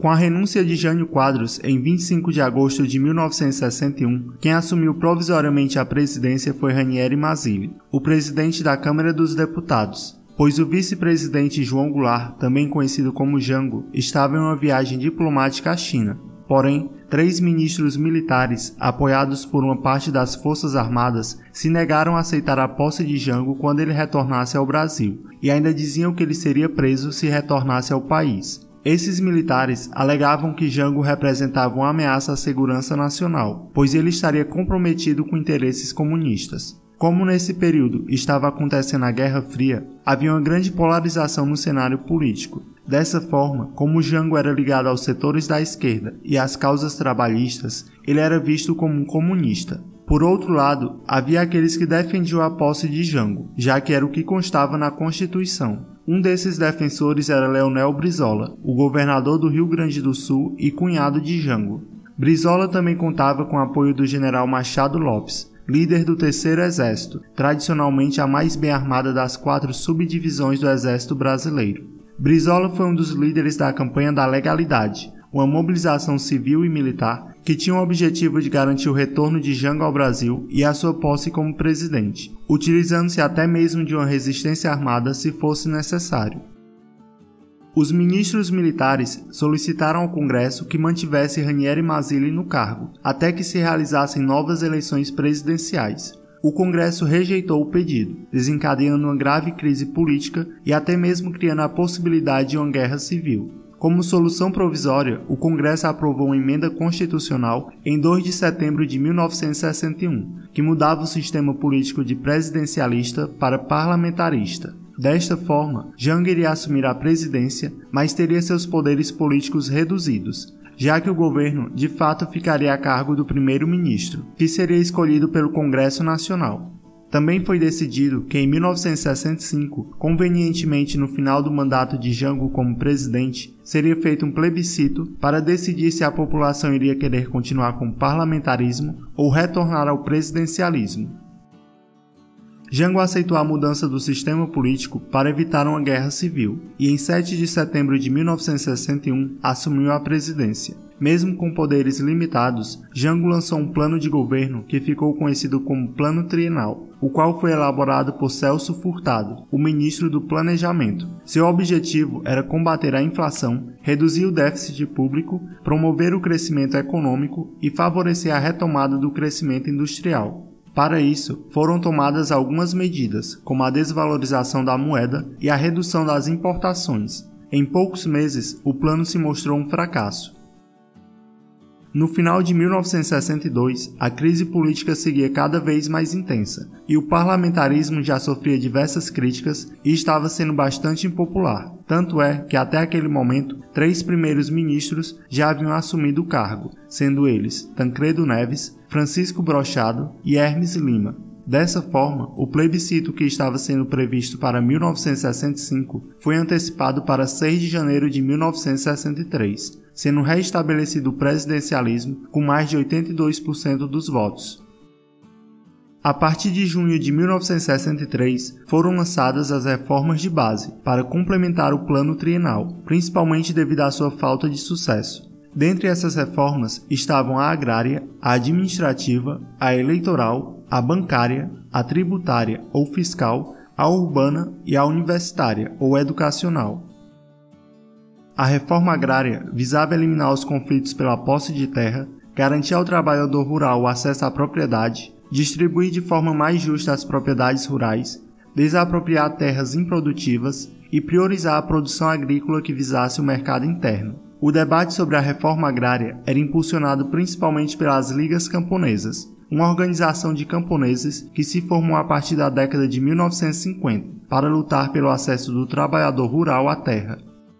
Com a renúncia de Jânio Quadros em 25 de agosto de 1961, quem assumiu provisoriamente a presidência foi Ranieri Mazzilli, o presidente da Câmara dos Deputados, pois o vice-presidente João Goulart, também conhecido como Jango, estava em uma viagem diplomática à China. Porém, 3 ministros militares, apoiados por uma parte das Forças Armadas, se negaram a aceitar a posse de Jango quando ele retornasse ao Brasil, e ainda diziam que ele seria preso se retornasse ao país. Esses militares alegavam que Jango representava uma ameaça à segurança nacional, pois ele estaria comprometido com interesses comunistas. Como nesse período estava acontecendo a Guerra Fria, havia uma grande polarização no cenário político. Dessa forma, como Jango era ligado aos setores da esquerda e às causas trabalhistas, ele era visto como um comunista. Por outro lado, havia aqueles que defendiam a posse de Jango, já que era o que constava na Constituição. Um desses defensores era Leonel Brizola, o governador do Rio Grande do Sul e cunhado de Jango. Brizola também contava com o apoio do general Machado Lopes, líder do Terceiro Exército, tradicionalmente a mais bem armada das 4 subdivisões do Exército Brasileiro. Brizola foi um dos líderes da campanha da legalidade, uma mobilização civil e militar que tinha o objetivo de garantir o retorno de Jango ao Brasil e a sua posse como presidente, utilizando-se até mesmo de uma resistência armada se fosse necessário. Os ministros militares solicitaram ao Congresso que mantivesse Ranieri Mazzilli no cargo, até que se realizassem novas eleições presidenciais. O Congresso rejeitou o pedido, desencadeando uma grave crise política e até mesmo criando a possibilidade de uma guerra civil. Como solução provisória, o Congresso aprovou uma emenda constitucional em 2 de setembro de 1961, que mudava o sistema político de presidencialista para parlamentarista. Desta forma, Jango iria assumir a presidência, mas teria seus poderes políticos reduzidos, já que o governo de fato ficaria a cargo do primeiro-ministro, que seria escolhido pelo Congresso Nacional. Também foi decidido que em 1965, convenientemente no final do mandato de Jango como presidente, seria feito um plebiscito para decidir se a população iria querer continuar com o parlamentarismo ou retornar ao presidencialismo. Jango aceitou a mudança do sistema político para evitar uma guerra civil e em 7 de setembro de 1961 assumiu a presidência. Mesmo com poderes limitados, Jango lançou um plano de governo que ficou conhecido como Plano Trienal, o qual foi elaborado por Celso Furtado, o ministro do Planejamento. Seu objetivo era combater a inflação, reduzir o déficit público, promover o crescimento econômico e favorecer a retomada do crescimento industrial. Para isso, foram tomadas algumas medidas, como a desvalorização da moeda e a redução das importações. Em poucos meses, o plano se mostrou um fracasso. No final de 1962, a crise política seguia cada vez mais intensa, e o parlamentarismo já sofria diversas críticas e estava sendo bastante impopular. Tanto é que até aquele momento, 3 primeiros ministros já haviam assumido o cargo, sendo eles Tancredo Neves, Francisco Brochado e Hermes Lima. Dessa forma, o plebiscito que estava sendo previsto para 1965 foi antecipado para 6 de janeiro de 1963, sendo restabelecido o presidencialismo com mais de 82% dos votos. A partir de junho de 1963, foram lançadas as reformas de base para complementar o plano trienal, principalmente devido à sua falta de sucesso. Dentre essas reformas estavam a agrária, a administrativa, a eleitoral, a bancária, a tributária ou fiscal, a urbana e a universitária ou educacional. A reforma agrária visava eliminar os conflitos pela posse de terra, garantir ao trabalhador rural o acesso à propriedade, distribuir de forma mais justa as propriedades rurais, desapropriar terras improdutivas e priorizar a produção agrícola que visasse o mercado interno. O debate sobre a reforma agrária era impulsionado principalmente pelas Ligas Camponesas, uma organização de camponeses que se formou a partir da década de 1950 para lutar pelo acesso do trabalhador rural à terra.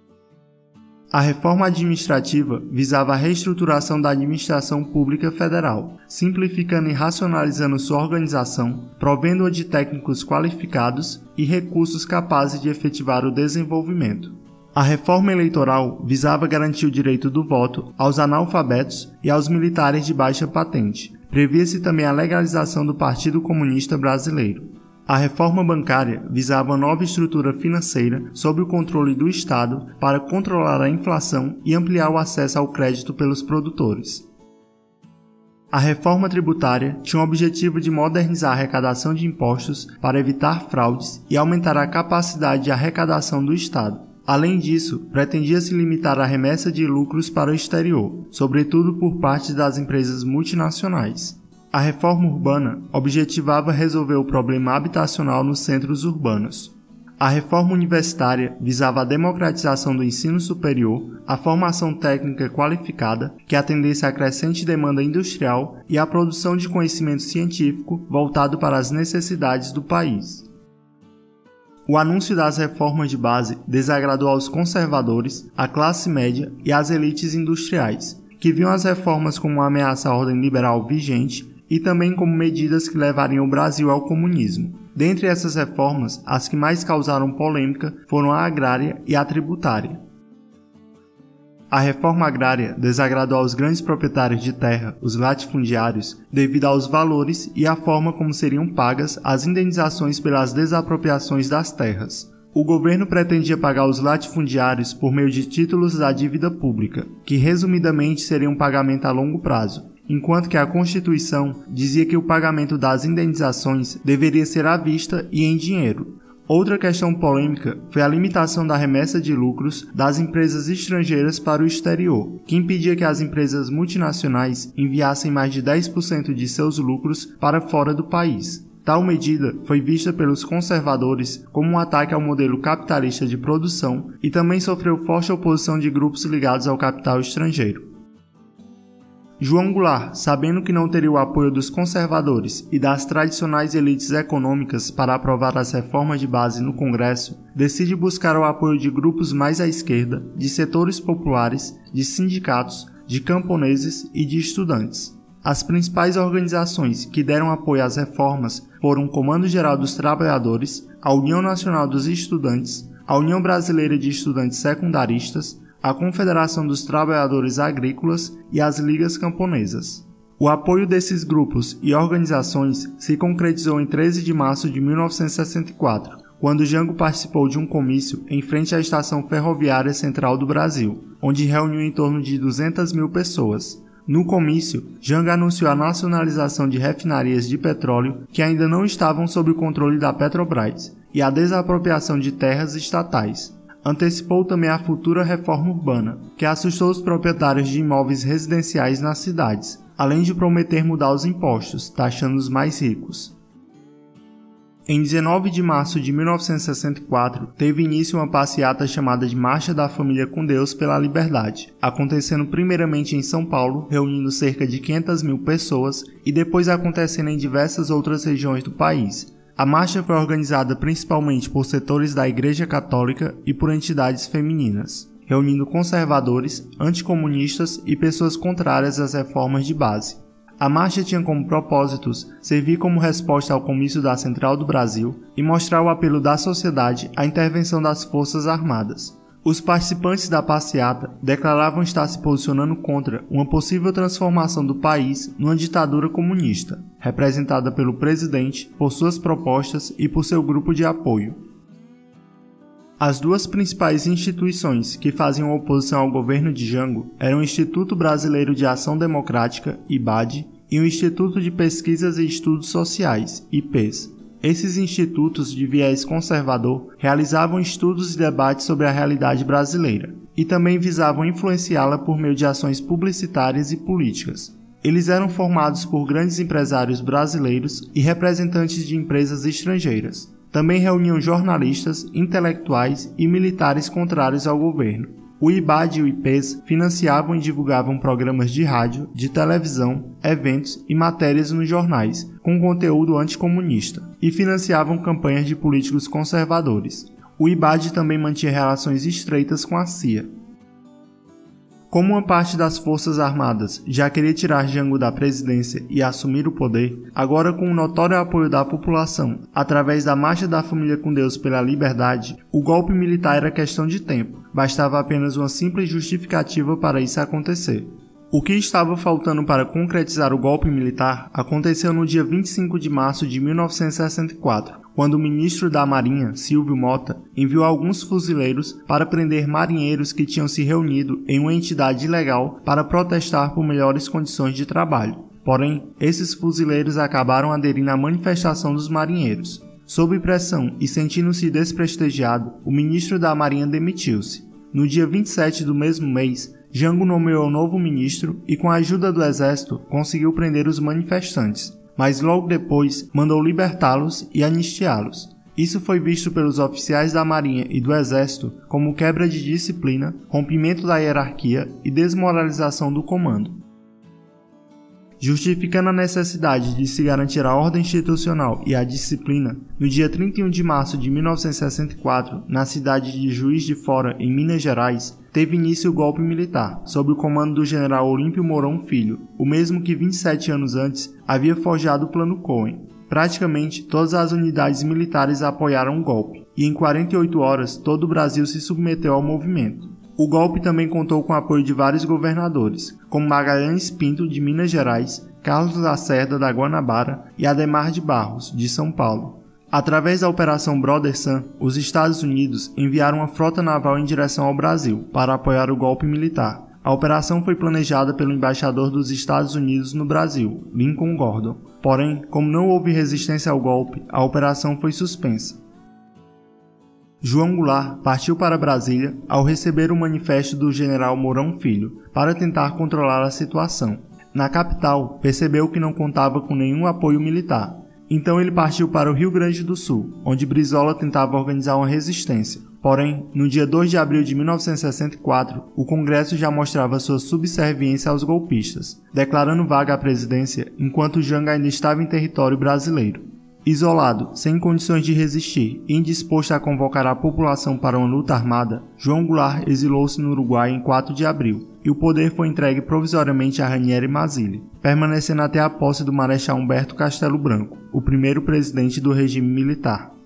A reforma administrativa visava a reestruturação da administração pública federal, simplificando e racionalizando sua organização, provendo-a de técnicos qualificados e recursos capazes de efetivar o desenvolvimento. A reforma eleitoral visava garantir o direito do voto aos analfabetos e aos militares de baixa patente. Previa-se também a legalização do Partido Comunista Brasileiro. A reforma bancária visava uma nova estrutura financeira sob o controle do Estado para controlar a inflação e ampliar o acesso ao crédito pelos produtores. A reforma tributária tinha o objetivo de modernizar a arrecadação de impostos para evitar fraudes e aumentar a capacidade de arrecadação do Estado. Além disso, pretendia-se limitar a remessa de lucros para o exterior, sobretudo por parte das empresas multinacionais. A reforma urbana objetivava resolver o problema habitacional nos centros urbanos. A reforma universitária visava a democratização do ensino superior, a formação técnica qualificada, que atendesse à crescente demanda industrial e a produção de conhecimento científico voltado para as necessidades do país. O anúncio das reformas de base desagradou aos conservadores, à classe média e às elites industriais, que viam as reformas como uma ameaça à ordem liberal vigente e também como medidas que levariam o Brasil ao comunismo. Dentre essas reformas, as que mais causaram polêmica foram a agrária e a tributária. A reforma agrária desagradou aos grandes proprietários de terra, os latifundiários, devido aos valores e à forma como seriam pagas as indenizações pelas desapropriações das terras. O governo pretendia pagar os latifundiários por meio de títulos da dívida pública, que resumidamente seria um pagamento a longo prazo, enquanto que a Constituição dizia que o pagamento das indenizações deveria ser à vista e em dinheiro. Outra questão polêmica foi a limitação da remessa de lucros das empresas estrangeiras para o exterior, que impedia que as empresas multinacionais enviassem mais de 10% de seus lucros para fora do país. Tal medida foi vista pelos conservadores como um ataque ao modelo capitalista de produção e também sofreu forte oposição de grupos ligados ao capital estrangeiro. João Goulart, sabendo que não teria o apoio dos conservadores e das tradicionais elites econômicas para aprovar as reformas de base no Congresso, decide buscar o apoio de grupos mais à esquerda, de setores populares, de sindicatos, de camponeses e de estudantes. As principais organizações que deram apoio às reformas foram o Comando Geral dos Trabalhadores, a União Nacional dos Estudantes, a União Brasileira de Estudantes Secundaristas, a Confederação dos Trabalhadores Agrícolas e as Ligas Camponesas. O apoio desses grupos e organizações se concretizou em 13 de março de 1964, quando Jango participou de um comício em frente à Estação Ferroviária Central do Brasil, onde reuniu em torno de 200 mil pessoas. No comício, Jango anunciou a nacionalização de refinarias de petróleo que ainda não estavam sob o controle da Petrobras e a desapropriação de terras estatais. Antecipou também a futura reforma urbana, que assustou os proprietários de imóveis residenciais nas cidades, além de prometer mudar os impostos, taxando os mais ricos. Em 19 de março de 1964, teve início uma passeata chamada de Marcha da Família com Deus pela Liberdade, acontecendo primeiramente em São Paulo, reunindo cerca de 500 mil pessoas, e depois acontecendo em diversas outras regiões do país. A marcha foi organizada principalmente por setores da Igreja Católica e por entidades femininas, reunindo conservadores, anticomunistas e pessoas contrárias às reformas de base. A marcha tinha como propósitos servir como resposta ao comício da Central do Brasil e mostrar o apelo da sociedade à intervenção das Forças Armadas. Os participantes da passeata declaravam estar se posicionando contra uma possível transformação do país numa ditadura comunista, representada pelo presidente, por suas propostas e por seu grupo de apoio. As duas principais instituições que faziam oposição ao governo de Jango eram o Instituto Brasileiro de Ação Democrática, IBAD, e o Instituto de Pesquisas e Estudos Sociais, IPES. Esses institutos de viés conservador realizavam estudos e debates sobre a realidade brasileira e também visavam influenciá-la por meio de ações publicitárias e políticas. Eles eram formados por grandes empresários brasileiros e representantes de empresas estrangeiras. Também reuniam jornalistas, intelectuais e militares contrários ao governo. O IBAD e o IPES financiavam e divulgavam programas de rádio, de televisão, eventos e matérias nos jornais, com conteúdo anticomunista, e financiavam campanhas de políticos conservadores. O IBAD também mantinha relações estreitas com a CIA. Como uma parte das Forças Armadas já queria tirar Jango da presidência e assumir o poder, agora com o notório apoio da população, através da Marcha da Família com Deus pela Liberdade, o golpe militar era questão de tempo, bastava apenas uma simples justificativa para isso acontecer. O que estava faltando para concretizar o golpe militar aconteceu no dia 25 de março de 1964, quando o ministro da Marinha, Silvio Mota, enviou alguns fuzileiros para prender marinheiros que tinham se reunido em uma entidade ilegal para protestar por melhores condições de trabalho. Porém, esses fuzileiros acabaram aderindo à manifestação dos marinheiros. Sob pressão e sentindo-se desprestigiado, o ministro da Marinha demitiu-se. No dia 27 do mesmo mês, Jango nomeou novo ministro e, com a ajuda do exército, conseguiu prender os manifestantes, mas logo depois mandou libertá-los e anistiá-los. Isso foi visto pelos oficiais da Marinha e do Exército como quebra de disciplina, rompimento da hierarquia e desmoralização do comando. Justificando a necessidade de se garantir a ordem institucional e a disciplina, no dia 31 de março de 1964, na cidade de Juiz de Fora, em Minas Gerais, teve início o golpe militar, sob o comando do general Olímpio Mourão Filho, o mesmo que 27 anos antes havia forjado o Plano Cohen. Praticamente todas as unidades militares apoiaram o golpe, e em 48 horas todo o Brasil se submeteu ao movimento. O golpe também contou com o apoio de vários governadores, como Magalhães Pinto, de Minas Gerais, Carlos Lacerda, da Guanabara e Adhemar de Barros, de São Paulo. Através da Operação Brother Sun, os Estados Unidos enviaram uma frota naval em direção ao Brasil para apoiar o golpe militar. A operação foi planejada pelo embaixador dos Estados Unidos no Brasil, Lincoln Gordon. Porém, como não houve resistência ao golpe, a operação foi suspensa. João Goulart partiu para Brasília ao receber o manifesto do general Mourão Filho para tentar controlar a situação. Na capital, percebeu que não contava com nenhum apoio militar. Então ele partiu para o Rio Grande do Sul, onde Brizola tentava organizar uma resistência. Porém, no dia 2 de abril de 1964, o Congresso já mostrava sua subserviência aos golpistas, declarando vaga a presidência enquanto Jango ainda estava em território brasileiro. Isolado, sem condições de resistir e indisposto a convocar a população para uma luta armada, João Goulart exilou-se no Uruguai em 4 de abril, e o poder foi entregue provisoriamente a Ranieri Mazzilli, permanecendo até a posse do Marechal Humberto Castelo Branco, o primeiro presidente do regime militar.